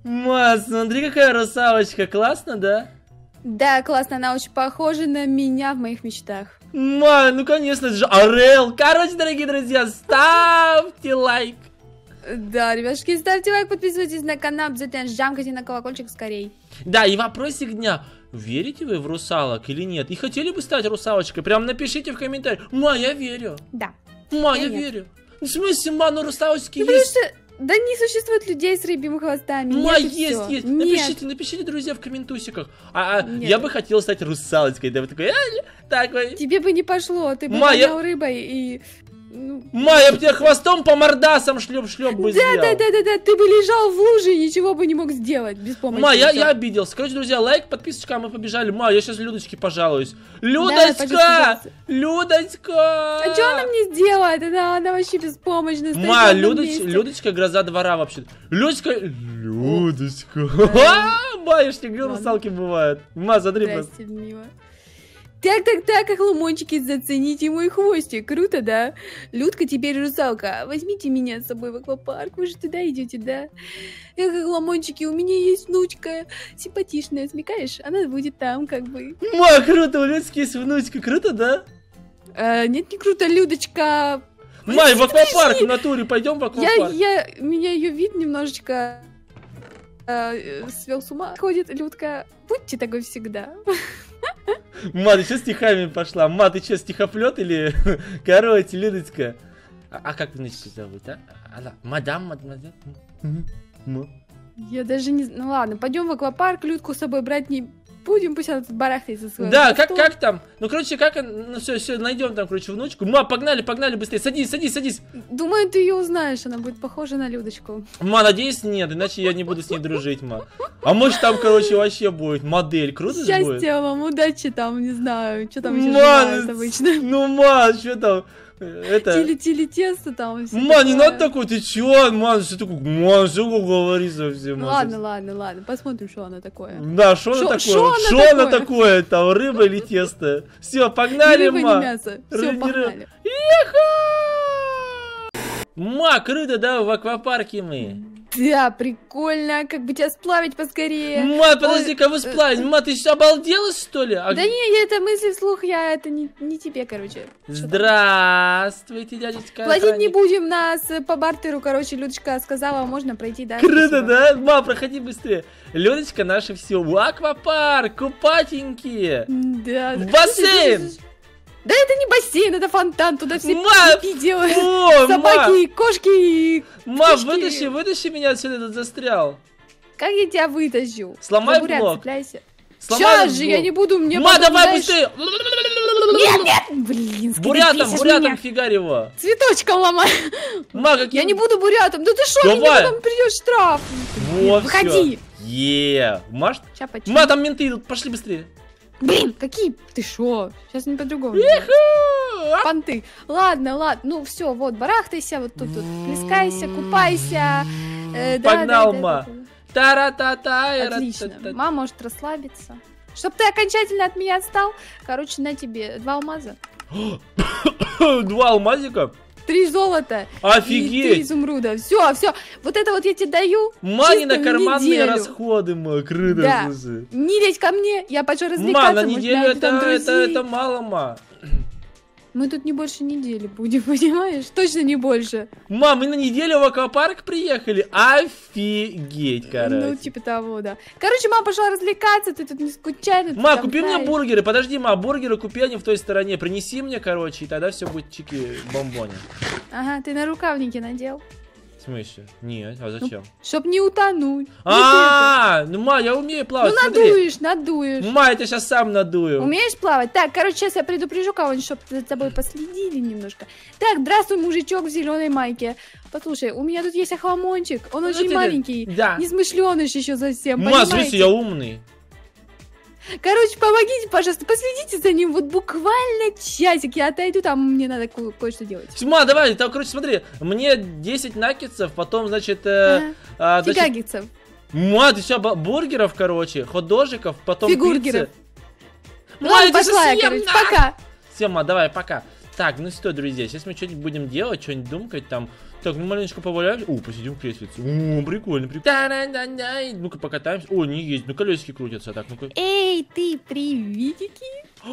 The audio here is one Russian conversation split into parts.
Ма, смотри, какая русалочка, классно, да? Да, классно, она очень похожа на меня в моих мечтах. Ма, ну конечно, это же Орел. Короче, дорогие друзья, ставьте лайк. Да, ребятушки, ставьте лайк, подписывайтесь на канал, обязательно жамкайте на колокольчик скорей. Да, и вопросик дня. Верите вы в русалок или нет? И хотели бы стать русалочкой? Прям напишите в комментариях. Ма, я верю. Да. Ма, я верю. В смысле, ма, ну русалочки Ну, есть. потому что, да не существует людей с рыбьими хвостами. Ма, Нет, и есть, всё. есть. Нет. Напишите, друзья, в комментусиках. Нет. Я бы хотел стать русалочкой. Да, вы такой. Тебе бы не пошло, ты бы Ма, я- гонял рыбой и... ну, Ма, я бы тебе хвостом по мордасам шлеп бы сделал. Да, ты бы лежал в луже и ничего бы не мог сделать без помощи. Ма, я Всё. обиделся. Короче, друзья, лайк, подписочка, а мы побежали. Ма, я сейчас Людочке пожалуюсь. пожалуйста, Людочка! пожалуйста. Людочка! А что она мне сделает? Она вообще беспомощная. стоит Ма, на одном месте. Людочка гроза двора вообще. Людочка. Ма, я ж не говорил, русалки бывают. Ма, смотри, Здрасте, мило. Так, охламончики, зацените мой хвостик. Круто, да? Людка теперь русалка. Возьмите меня с собой в аквапарк. Вы же туда идете, да? Эх, охламончики, у меня есть внучка симпатичная, смекаешь? Она будет там, как бы. Ма, круто, у Людочки есть внучка. Круто, да? Нет, не круто, Людочка. Ма, и в аквапарк в натуре. Пойдем в аквапарк. Меня ее вид немножечко свел с ума. Ходит Людка. Будьте такой всегда. Ма, ты что стихами пошла? Ма, ты что, стихоплет или... Короче, Людочка. А как внучку зовут, а? Она, мадам. Я даже не знаю. Ну ладно, пойдем в аквапарк, Людку с собой брать не будем, пусть она тут барахтается своим. Да, как там? Ну, короче, ну все, найдем там, короче, внучку. Ма, погнали быстрее. Садись. Думаю, ты ее узнаешь, она будет похожа на Людочку. Ма, надеюсь, нет, иначе я не буду с ней дружить, ма. А может там, короче, вообще будет модель, круто же будет? Счастья вам, удачи там, не знаю, что там еще Ма, желают обычно. ну, ма, что там? Это... Тили тесто там. всё Ма, не такое. надо такой, ты чё, ман, что такое? Ман, что говорит совсем? Ну, ладно, посмотрим, что она такое. Да, что она такое? Шо Что она такое? Там рыба или тесто? Все, погнали, Ни рыба, ма. ни мясо. Все, погнали. Ма, круто, да, в аквапарке мы. Да, прикольно, как бы тебя сплавить поскорее. Ма, подожди, кого сплавить? Ма, ты обалдела, что ли? Да не, это мысли вслух, это не тебе, короче. Здравствуйте, дядечка. Платить не будем, нас по бартеру, короче, Людочка сказала, можно пройти, да? Круто, спасибо. да? Ма, проходи быстрее. Людочка наше все. Аквапарк, купатенькие. Да. В бассейн. Да это не бассейн, это фонтан, туда все Ма, пипи делают. О, Собаки, кошки и Ма, птички. вытащи меня отсюда, этот застрял. Как я тебя вытащу? Сломай За бурят блок. цепляйся. Сломай Сейчас этот же, блок. я не буду, мне Ма, потом, давай знаешь, быстрее. Нет, блин, Бурятом, фигарь его. Цветочком ломай. Ма, каким... Я не буду бурятом. Да ты что, мне Давай. потом придет штраф. Во, Выходи. Маш, Ща Ма, там менты идут, пошли быстрее. Блин, какие? Ты шо? Сейчас не по-другому. Понты. Ладно, ну все, вот, барахтайся, вот тут, плескайся, купайся. Погнал, ма. Тара-та-та. Отлично. Мама может расслабиться. Чтоб ты окончательно от меня отстал, короче, на тебе 2 алмаза. 2 алмазика? 3 золота. Офигеть. И 3 изумруда. Все. Вот это вот я тебе даю. Мани на чисто карманные неделю. расходы, ма, круто, Да. слушай. Не лезь ко мне, я пойду Ма, развлекаться. на может, неделю найду там друзей. это мало, ма. Мы тут не больше недели будем, понимаешь? Точно не больше. Ма, мы на неделю в аквапарк приехали. Офигеть, короче. Ну, типа того, да. Короче, мама пошла развлекаться, ты тут не скучай. ну, ты Ма, там купи мне знаешь. бургеры. Подожди, ма, бургеры купи, они в той стороне. Принеси мне, короче, и тогда все будет чики-бомбони. Ага, ты на рукавники надел. В смысле? Нет, а зачем? Чтоб не утонуть. Ну, ма, я умею плавать, Ну, смотри. надуешь. Ма, я тебя сейчас сам надую. Умеешь плавать? Так, короче, сейчас я предупрежу кого-нибудь, чтобы за тобой последили немножко. Так, здравствуй, мужичок в зеленой майке. Послушай, у меня тут есть охламончик. Он очень ты- маленький. да. Несмышленыш еще совсем. Ма, понимаете? смотрите, я умный. Короче, помогите, пожалуйста, последите за ним вот буквально часик. Я отойду, там мне надо кое-что делать. Ма, давай, там, короче, смотри, мне 10 накетсов, потом, значит, Фигагицев. Ма, ты что, бургеров, короче, хот-дожиков, потом Фигургеров. пиццы. Ладно, я тебя пошла я, съем, короче, на! пока. Все, ма, давай, пока. Так, ну что, друзья, сейчас мы что-нибудь будем делать, что-нибудь думкать там. Так, мы маленечко поваляемся. О, посидим в креслице. О, прикольно, прикольно. Ну-ка покатаемся. О, не есть. Ну, колесики крутятся. Так, ну-ка. Эй, ты, приветики.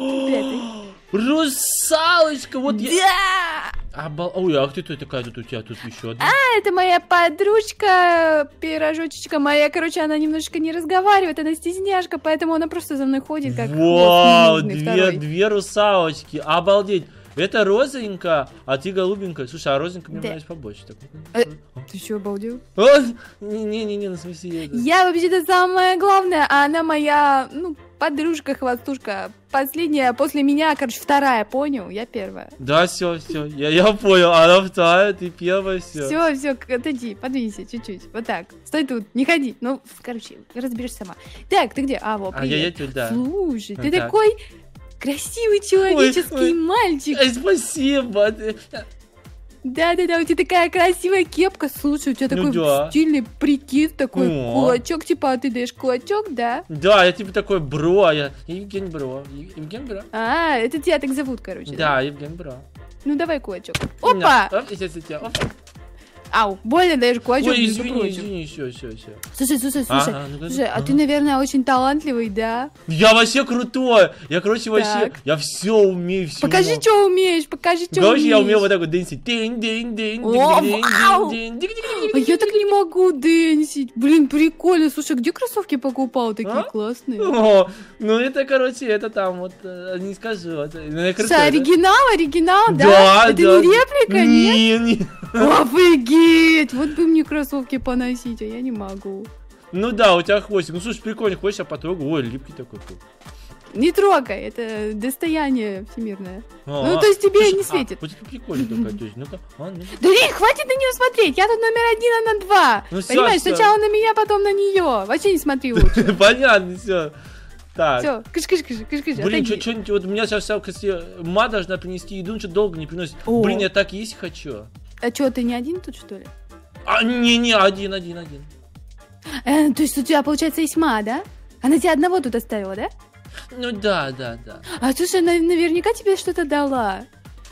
Русалочка, вот я... Да! Ой, а кто такая тут у тебя? Тут еще одна. Это моя подружка, пирожочечка моя. Короче, она немножечко не разговаривает, она стесняшка, поэтому она просто за мной ходит, как Вау, хвост ненужный две русалочки. Обалдеть. Это розовенькая, а ты голубенькая. Слушай, а розовенькая мне нравится побольше. Так, Ты что, обалдел? Не, ну в смысле... Я вообще-то самая главная, а она моя, ну, подружка, хвостушка. Последняя после меня, короче, вторая, понял? Я первая. Да, все, я понял. Она вторая, ты первая, все. Все, отойди, подвинься чуть-чуть. Вот так. Стой тут, не ходи. Ну, короче, разберешься сама. Так, ты где? А, вот, привет. Я тут, да. Слушай, ты Так. такой красивый человеческий Ой. мальчик. Спасибо. Да-да-да, у тебя такая красивая кепка. Слушай, у тебя Ну такой да. стильный прикид, такой О. кулачок, типа, а ты даешь кулачок, да? Да, я типа такой бро, а я Евген Бро. Евген Бро. А, это тебя так зовут, короче. Да, Евген Бро. Ну, давай кулачок. Опа! Оп, сейчас у тебя. Опа. Ау, больно даешь кулачок, Ой, между извини, прочим. все. Слушай, Ага, ну-ка. слушай, а ты, наверное, очень талантливый, да? Я вообще крутой. Я, короче, вообще, Так. я все умею, все. Покажи, что умеешь, покажи, что умеешь. Короче, я умею вот так вот дэнсить. Динь. О, вау! А я так не могу дэнсить. Блин, прикольно. Слушай, где кроссовки покупал? Такие А? классные. О, ну это, короче, это там вот, не скажу. Это, ну, я крутой, Слушай, да? оригинал, да? Да, Это да. не реплика, нет? Не. Офигеть! Вот бы мне кроссовки поносить, а я не могу. Ну да, у тебя хвостик. Ну слушай, прикольно, хочешь, я потрогаю. Ой, липкий такой. Не трогай, это достояние всемирное. А, Ну, то есть тебе слушай, не светит. Вот это прикольно такая тётя. Ну-ка, ну. Да, Рик, хватит на нее смотреть, я тут номер 1, она 2. Ну, всё, Понимаешь, всё. сначала на меня, потом на нее. Вообще не смотри лучше. Понятно, все. Так. Все, кыш-кыш, Блин, отойди. что-нибудь, вот у меня сейчас вся, кстати, ма должна принести еду, что долго не приносит. О. Блин, я так есть хочу. А что, ты не один тут, что ли? А, не, один. То есть у тебя, получается, есть ма, да? Она тебя одного тут оставила, да? Ну да. А слушай, она наверняка тебе что-то дала.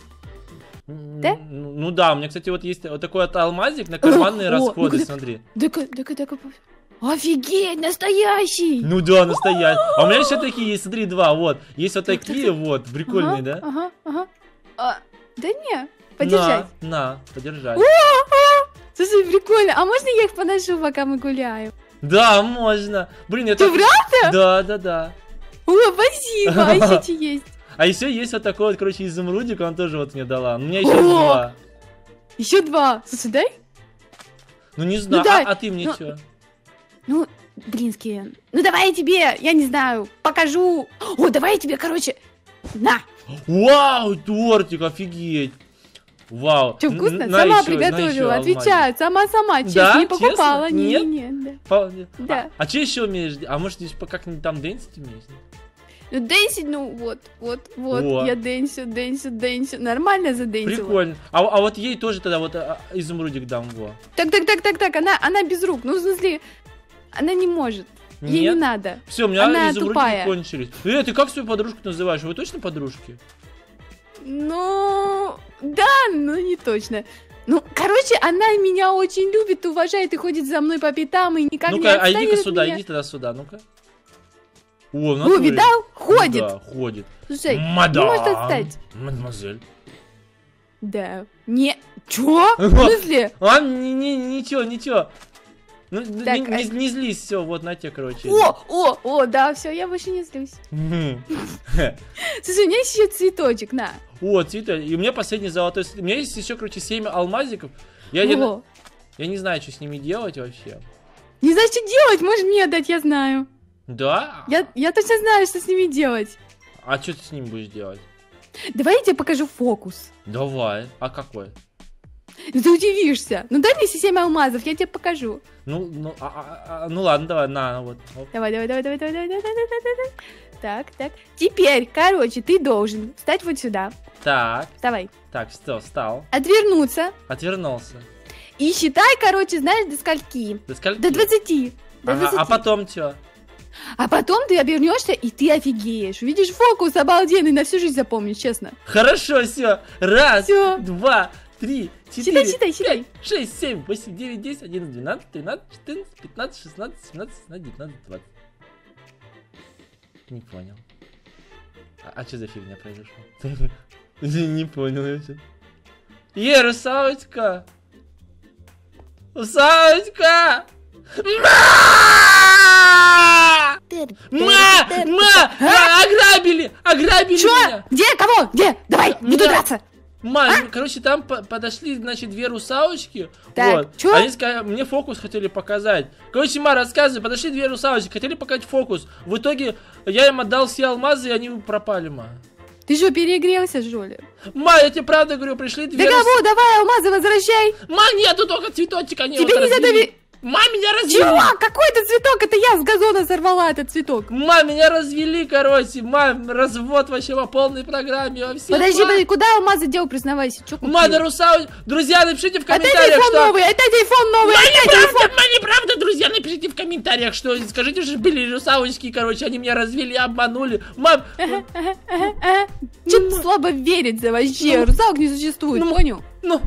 Да? Ну да, у меня, кстати, вот есть вот такой вот алмазик на карманные О, расходы, ну-ка, смотри. Так. Офигеть, настоящий! Ну да, настоящий. А у меня еще такие есть, смотри, два, вот. Есть вот такие вот, прикольные, да? Ага. Да не, подержать. На, подержать. Слушай, прикольно. А можно я их поношу, пока мы гуляем? Да, можно. Блин, это... Ты правда? Да. О, спасибо, а еще что есть? А еще есть вот такой вот, короче, изумрудик, он тоже вот мне дала. У меня еще О! два. Еще 2. Слушай, дай. Ну не знаю, дай. а ты мне Ну, что? Ну, блинский. Ну, давай я тебе, я не знаю, покажу. О, давай я тебе, короче, на. Вау, тортик, офигеть. Вау. Что, вкусно? На Сама еще, на еще приготовила, алмазик. отвечаю. Сама, честно, Да? не покупала. Честно? Нет? Нет, да. Да. А что еще умеешь? А может, здесь как-нибудь там дэнсить умеешь? Ну, дэнсить, ну, вот. Во. Я дэнсю. Нормально задэнсила. Прикольно. А вот ей тоже тогда вот изумрудик дам, во. Так, она без рук. Ну, в смысле, она не может. Ей не Нет? надо. Все, у меня Она изумрудики тупая. кончились. Ты как свою подружку называешь? Вы точно подружки? Ну, да, но не точно. Ну, короче, она меня очень любит, уважает и ходит за мной по пятам и никак не Ну-ка, а отстанет иди-ка от сюда, меня. иди тогда сюда, ну-ка. О, О, натуре. видал? Ходит. Да, ходит. Слушай, Мадам. не может отстать. Мадемуазель. Да. Не. Чё? В смысле? А, ничего. Ну, Так, не злись, все, вот на те, короче. О, да, все, я больше не злюсь. Слушай, у меня есть еще цветочек, на. О, цветы. И у меня последний золотой. У меня есть еще, короче, 7 алмазиков. Я О, не знаю, что с ними делать вообще. не знаешь, что делать, можешь мне отдать, я знаю. Да? Я точно знаю, что с ними делать. А что ты с ними будешь делать? Давай я тебе покажу фокус. Давай. А какой? Ну, ты удивишься. Ну, дай мне все 7 алмазов, я тебе покажу. Ну ладно, давай, на, вот. Оп. Давай. Так. Теперь, короче, ты должен встать вот сюда. Так, Вставай. что, встал. Отвернуться. Отвернулся. И считай, короче, знаешь, до скольки? До скольки? До 20. До Ага, 20. а потом что? А потом ты обернешься, и ты офигеешь. Увидишь фокус обалденный, на всю жизнь запомнишь, честно. Хорошо, все. Раз, Всё. 2, 3, 4, Считай, 5, 6, 7, 8, 9, 10, 11, 12, 13, 14, 15, 16, 17, 18, 19, 20. Не понял. А что за фигня произошла? Не понял я что. Русалочка! Русалочка! Ограбили! Ограбили Чё? меня! Где? Кого? Где? Давай, буду драться. Короче, там подошли, значит, две русалочки. Так, вот. чё? Они мне фокус хотели показать. Короче, рассказывай, подошли две русалочки, хотели показать фокус. В итоге я им отдал все алмазы, и они пропали, Ты что, перегрелся, что ли? Я тебе правда говорю, пришли две Да кого? Давай алмазы возвращай. Нету только цветочек, они Тебе не задавили. Меня развели! Чего? Какой это цветок? Это я с газона сорвала этот цветок. Меня развели, короче. Развод вообще по полной программе. Подожди, куда алмазы дел, признавайся? Чё купил? Русалочка. Друзья, напишите в Это комментариях, телефон новый, это телефон новый, неправда, друзья, напишите в комментариях, что скажите, что были русалочки, короче, они меня развели, обманули. Чё-то слабо верится вообще, русалок не существует, понял?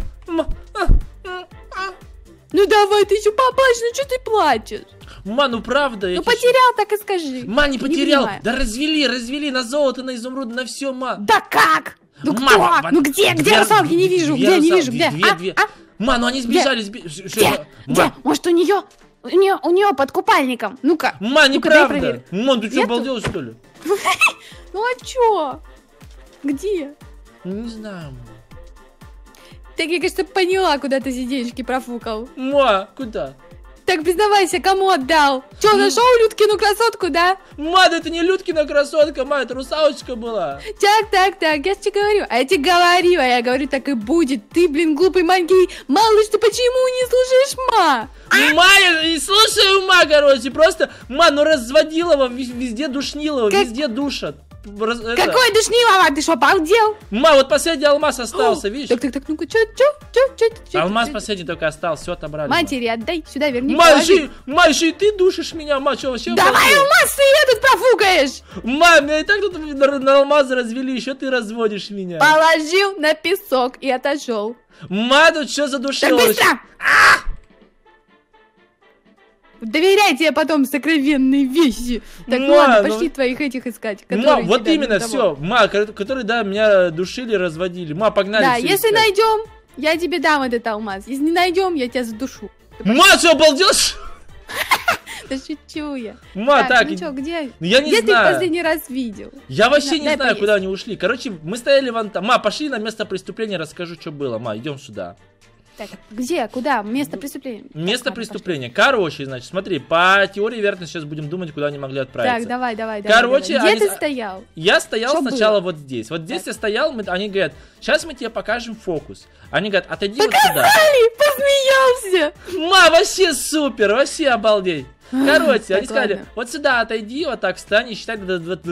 Ну давай, ты еще поплачь, ну что ты плачешь? Правда. Ну потерял, так и скажи. Не потерял. Да развели на золото, на изумруд, на все, Да как? Ну кто? Ну где русалки? Не вижу, где? Две. Они сбежали. Где? Может у нее под купальником? Ну-ка. Неправда. Ты что, обалдел, что ли? Ну а чё? Где? Не знаю. Так я, кажется, поняла, куда ты эти денежки профукал. Куда? Так признавайся, кому отдал? Чё, нашел Людкину красотку, да? Это не Людкина красотка, это русалочка была. Так, я же тебе говорю. А я тебе говорила, я говорю, так и будет. Ты, блин, глупый маленький малыш, ты почему не слушаешь я не слушаю, короче, просто, разводила его, везде душнила его, везде душат. Какой душнилова? Ты что, обалдел? Вот последний алмаз остался, видишь? Так, ну-ка, чё? Алмаз последний только остался, все отобрали. Матери отдай, сюда верни. Еще и ты душишь меня, что вообще? Давай алмаз ты ее тут профукаешь! Меня и так тут на алмазы развели, еще ты разводишь меня. Положил на песок и отошел. Тут что задушил? Так быстро! Доверяй тебе потом сокровенные вещи. Так, ладно, пошли твоих этих искать. Вот именно, все. Которые, меня душили, разводили. Погнали. Да, если найдем, я тебе дам этот алмаз. Если не найдем, я тебя задушу. Что, обалдел? Да шучу я. Так, ну что, где? Я не где знаю. ты их последний раз видел? Я вообще не знаю, куда они ушли. Короче, мы стояли вон там. Пошли на место преступления, расскажу, что было. Идем сюда. Так, где? Куда? Место преступления. Место преступления. Короче, значит, смотри, по теории вероятности сейчас будем думать, куда они могли отправиться. Так, давай. Короче, где ты стоял? Я стоял Что сначала было? вот здесь. Вот здесь я стоял, они говорят, сейчас мы тебе покажем фокус. Они говорят, отойди Показали, вот сюда. посмеялся. Вообще супер, вообще обалдеть. Короче, они сказали, ладно. вот сюда отойди, вот так встань и считай до 20,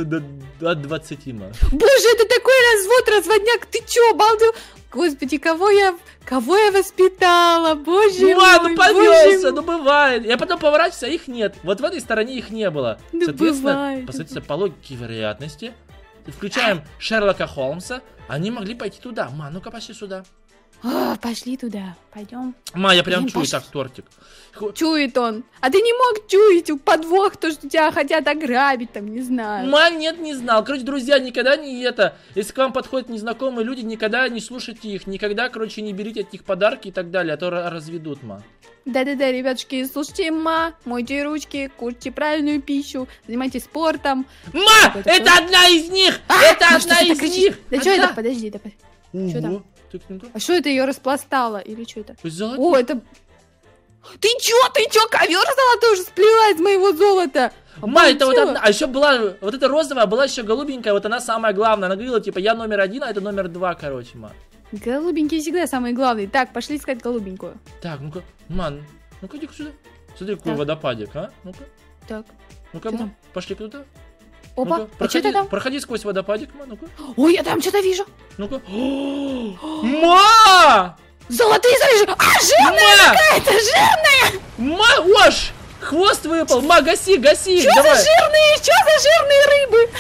Боже, это такой разводняк, ты чё, обалдел? Господи, кого я воспитала, боже мой, повелся, бывает. Я потом поворачиваюсь, а их нет. Вот в этой стороне их не было. Ну, соответственно, бывает. посмотрите, по логике вероятности, включаем Шерлока Холмса, они могли пойти туда. Ну-ка, пошли сюда. Пошли туда, пойдем. Я прям Блин, чую пошли. так тортик. Чует он. А ты не мог чуять подвох, то, что тебя хотят ограбить, там, не знаю. Нет, не знал. Короче, друзья, никогда не если к вам подходят незнакомые люди, никогда не слушайте их, никогда, короче, не берите от них подарки и так далее, а то разведут, Да-да-да, ребятушки, слушайте, мойте ручки, кушайте правильную пищу, занимайтесь спортом. Это одна из них! Это одна из них! Да что это? Подожди, Что там? Ну-ка. А что это ее распластало? Или что это? Золото? О, это... Ты чё, ковер золотой уже сплела из моего золота? Это вот одна, а еще была, вот эта розовая, была еще голубенькая, вот она самая главная, она говорила, типа, я номер 1, а это номер 2, короче, Голубенькие всегда самые главные. Так, пошли искать голубенькую. Так, ну-ка, ну-ка, иди сюда. Смотри, какой водопадик, Ну-ка. Так. Ну-ка, пошли туда. Опа, Ну-ка, а что это там? проходи сквозь водопадик, ну-ка. Ой, я там что-то вижу. Ну-ка. Золотые залежи! Жирная какая-то, жирная! Ош! Хвост выпал! Гаси их, Что за жирные рыбы?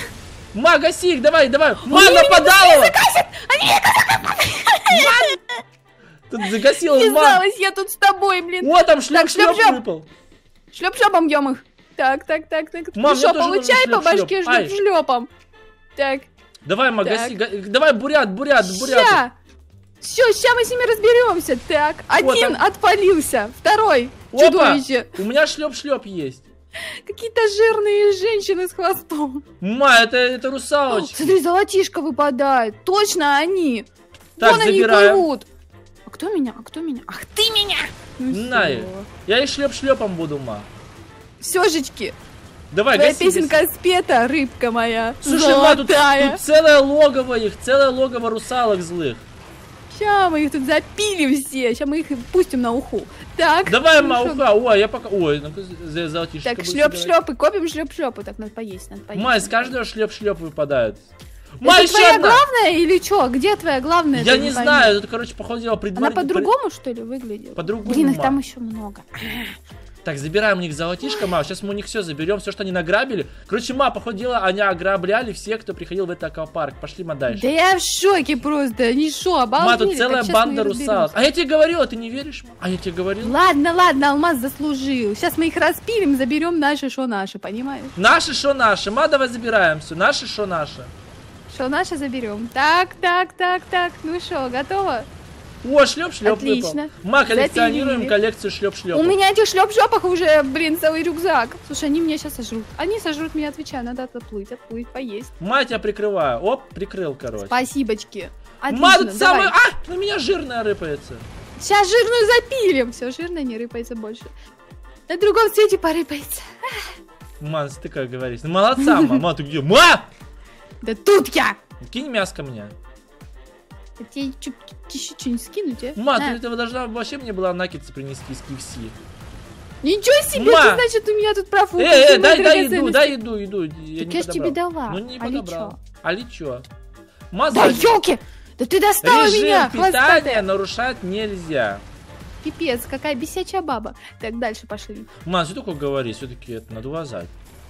Гаси их, давай! Нападала! Они Тут загасил мам. Связалась я тут с тобой, блин. О, там шлеп шлеп-шлеп. выпал. Шлеп-шлепом бьем их. Так. Мам, Ты что, мне тоже получай нужно по башке шлеп-шлеп. Ай. шлепом. Так. Давай, ма, Так. гаси. Давай, бурят. Ща мы с ними разберемся. Так, один там- отпалился, второй Опа! чудовище. У меня шлеп есть. Какие-то жирные женщины с хвостом. Ма, это русалочки. Смотри, золотишко выпадает. Точно они. Так, Вон они забираем. плывут. А кто меня? Ах, ты меня! Ну На, я и шлепом буду, ма. Сёжечки, Давай, твоя гаси. песенка спета, рыбка моя. Слушай, ма, тут золотая. целое логово их, целое логово русалок злых. Ща мы их тут запилим все. Ща мы их пустим на уху. Так. Давай, ну ма, шо? уха. Ой, я пока... Ой, ну-ка, золотишко. Так, буду собирать. шлеп-шлеп и копим шлеп-шлеп. Так, надо поесть, Ма, из каждого шлеп выпадает. Это Ма, еще твоя одна. главная или что? Где твоя главная? Я Ты не пойми. знаю, это, короче, походу дела Она предварительно. по-другому, что ли, выглядит? По-другому, Блин, их ма. там еще много. Так, забираем у них золотишко, ма. Сейчас мы у них все заберем, все, что они награбили. Короче, ма, походу дела, они ограбляли всех, кто приходил в этот аквапарк. Пошли, ма, дальше. Да я в шоке просто. Они шо, обалдели? Ма, тут целая Так, щас мы банда и разберемся. русалок. А я тебе говорила, ты не веришь, ма? А я тебе говорил. Ладно, Алмаз заслужил. Сейчас мы их распилим, заберем наши, шо наши, понимаешь? Наши, шо наши. Ма, давай забираем все. Наши, шо наши. Шо наши заберем. Так. Ну шо, готово? О, шлеп Отлично. выпал. Ма, коллекционируем Запилили. коллекцию шлеп-шлеп. У меня этих шлеп-шлепах уже, блин, целый рюкзак. Слушай, они меня сейчас сожрут. Они сожрут меня, отвечаю. Надо отплыть, поесть. Ма, тебя прикрываю. Оп, прикрыл, короче. Спасибочки. Ма, Отлично, тут давай. самый... А, на меня жирная рыпается. Сейчас жирную запилим. Все, жирная не рыпается больше. На другом свете порыпается. Ма, ты как говоришь. Ну, молодца, ма. Ма, ты где? Ма! Да тут я! Кинь мяско мне. Я тебе еще что-нибудь скину тебе? Ма, На. ты этого должна вообще мне была накидцы принести из KFC. Ничего себе, Ма! ты, значит, у меня тут профукал. дай еду. Я Так не я ж тебе подобрал. дала. Ну, не Али подобрал. чё? Али чё? Ма, Да сзади. ёлки! Да ты достала Режим меня, питания хвостатая. нарушать нельзя. Пипец, какая бесячая баба. Так, дальше пошли. Ма, что такое говори? Все-таки это надо уважать.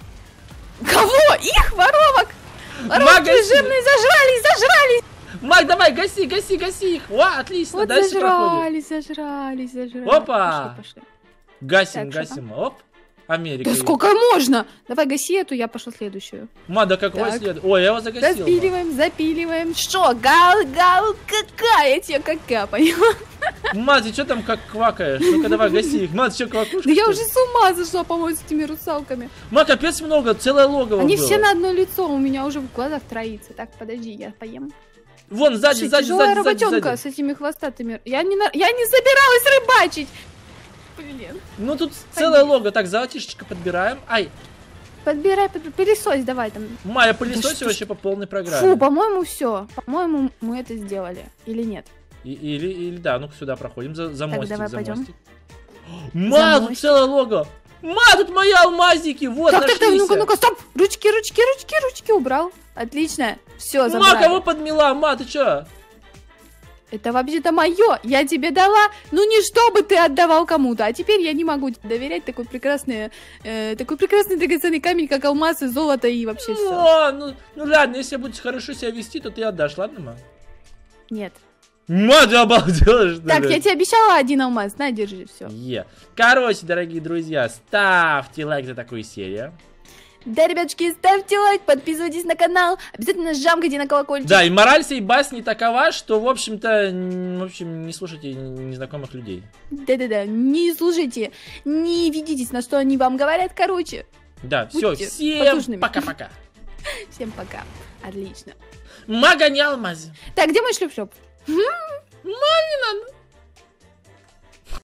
Кого? Их, воровок! Ма, Воровки гаси. жирные зажрались! Мак, давай, гаси их. О, отлично, Вот дальше проходим. зажрались. Опа! Пошли. Гасим. Так, что Оп. Америка. Да есть. сколько можно? Давай гаси эту, я пошла следующую. Ма, да какой Так. след? Ой, я его загасил. Запиливаем. Что? Гал, какая тебе какая, поняла? Ма, ты что там как квакаешь? Ну-ка давай, гаси их. Ма, ты что, квакушка? Да я что уже ли? с ума зашла, по-моему, с этими русалками. Ма, капец много, целое логово Они было. все на одно лицо, у меня уже в глазах троится. Так, подожди, я поем. Вон, сзади, Слушай, тяжелая работенка сзади. с этими хвостатыми. Я не собиралась рыбачить. Блин. Ну тут целое лого. Так, золотишечко подбираем. Ай, Подбирай, пылесось давай там. Ма, я что пылесосю ж- вообще по полной программе. Фу, по-моему, все. По-моему, мы это сделали. Или нет? Или да, ну-ка сюда проходим, за мостик, давай за пойдем. мостик. Ма, тут мостик. целое лого. Ма, тут мои алмазики, вот, Так, нашлись. ну-ка, стоп! Ручки убрал. Отлично. Все, Ма, забрали. кого подмела? Ма, ты чё? Это вообще-то мое. Я тебе дала, ну не чтобы ты отдавал кому-то. А теперь я не могу тебе доверять такой прекрасный драгоценный камень, как алмаз и золото и вообще все. Ма, ну ладно, если будешь хорошо себя вести, то ты отдашь, ладно, ма? Нет. Ма, ты обалдела, что ли? Так, я тебе обещала один алмаз. На, держи, все. Короче, дорогие друзья, ставьте лайк за такую серию. Да, ребятушки, ставьте лайк, подписывайтесь на канал, обязательно жамкайте на колокольчик. Да, и мораль сей басни такова, что, в общем-то, не слушайте незнакомых людей. Да-да-да, не слушайте, не ведитесь, на что они вам говорят, короче. Да, все, Будьте всем послушными. пока-пока. Всем пока. Отлично. Мага не алмази. Так, где мой шлеп-шлеп? Не надо.